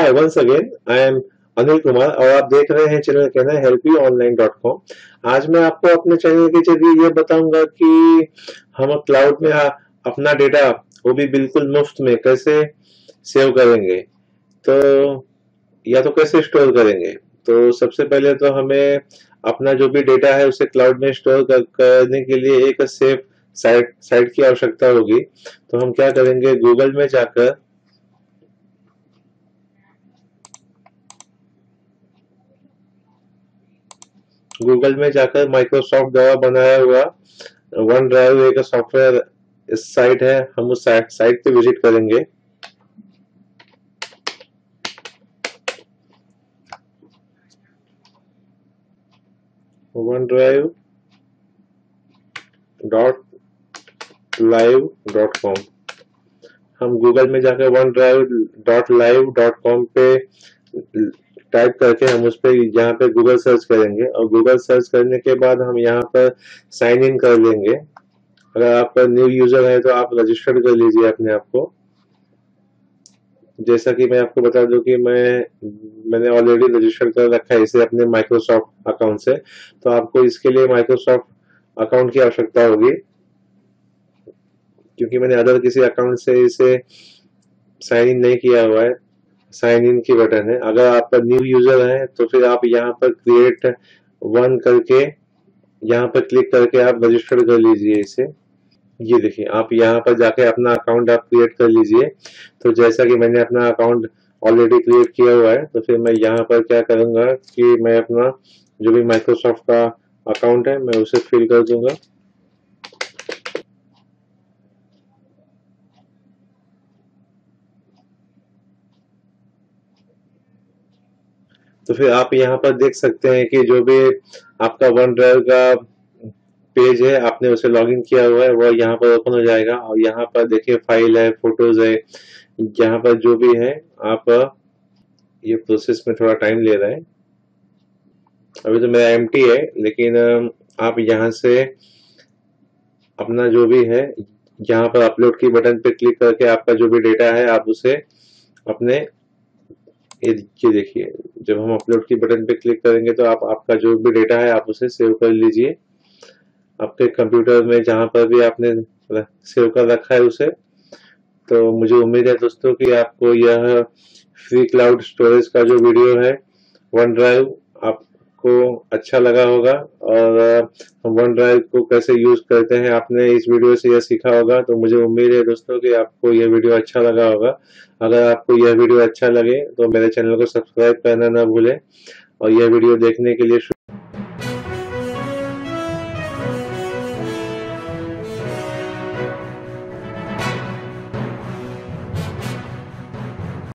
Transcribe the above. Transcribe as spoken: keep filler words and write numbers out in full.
Hi once again I am Anil Kumar और आप देख रहे हैं चैनल कहना है help you online dot com. आज मैं आपको अपने चैनल के जरिए ये बताऊंगा कि हम क्लाउड में आ- अपना डेटा वो भी बिल्कुल मुफ्त में कैसे सेव करेंगे, तो या तो कैसे स्टोर करेंगे। तो सबसे पहले तो हमें अपना जो भी डेटा है उसे क्लाउड में स्टोर कर, करने के लिए एक सेफ साइट साइट की आवश्यकता होगी। तो हम क्या करेंगे, गूगल में जाकर गूगल में जाकर माइक्रोसॉफ्ट द्वारा बनाया हुआ वन ड्राइव एक सॉफ्टवेयर साइट है, हम उस साइट साइट पे विजिट करेंगे। One drive dot live dot com. हम गूगल में जाकर one drive dot live dot com पे टाइप करके हम उस पर यहाँ पे गूगल सर्च करेंगे और गूगल सर्च करने के बाद हम यहाँ पर साइन इन कर लेंगे। अगर आप न्यू यूजर है तो आप रजिस्टर्ड कर लीजिए अपने आप को। जैसा कि मैं आपको बता दूं कि मैं मैंने ऑलरेडी रजिस्टर कर रखा है इसे अपने माइक्रोसॉफ्ट अकाउंट से, तो आपको इसके लिए माइक्रोसॉफ्ट अकाउंट की आवश्यकता होगी, क्योंकि मैंने अदर किसी अकाउंट से इसे साइन इन नहीं किया हुआ है। साइन इन की बटन है। अगर आप न्यू यूजर हैं तो फिर आप यहाँ पर क्रिएट वन करके यहाँ पर क्लिक करके आप रजिस्टर कर लीजिए इसे। ये देखिए, आप यहाँ पर जाके अपना अकाउंट आप क्रिएट कर लीजिए। तो जैसा कि मैंने अपना अकाउंट ऑलरेडी क्रिएट किया हुआ है, तो फिर मैं यहाँ पर क्या करूंगा कि मैं अपना जो भी माइक्रोसॉफ्ट का अकाउंट है मैं उसे फिल कर दूंगा। तो फिर आप यहाँ पर देख सकते हैं कि जो भी आपका वन ड्राइव का पेज है आपने उसे लॉगिन किया हुआ है वह यहाँ पर ओपन हो जाएगा। और यहाँ पर देखिए फाइल है, फोटोज है, यहाँ पर जो भी है आप, ये प्रोसेस में थोड़ा टाइम ले रहा है। अभी तो मेरा एम्प्टी है, लेकिन आप यहाँ से अपना जो भी है यहाँ पर अपलोड की बटन पे क्लिक करके आपका जो भी डेटा है आप उसे अपने, ये देखिए जब हम अपलोड की बटन पे क्लिक करेंगे तो आप आपका जो भी डेटा है आप उसे सेव कर लीजिए आपके कंप्यूटर में जहां पर भी आपने सेव कर रखा है उसे। तो मुझे उम्मीद है दोस्तों कि आपको यह फ्री क्लाउड स्टोरेज का जो वीडियो है वन ड्राइव आपको अच्छा लगा होगा, और हम वन ड्राइव को कैसे यूज करते हैं आपने इस वीडियो से यह सीखा होगा। तो मुझे उम्मीद है दोस्तों कि आपको यह वीडियो अच्छा लगा होगा। अगर आपको यह वीडियो अच्छा लगे तो मेरे चैनल को सब्सक्राइब करना ना भूलें, और यह वीडियो देखने के लिए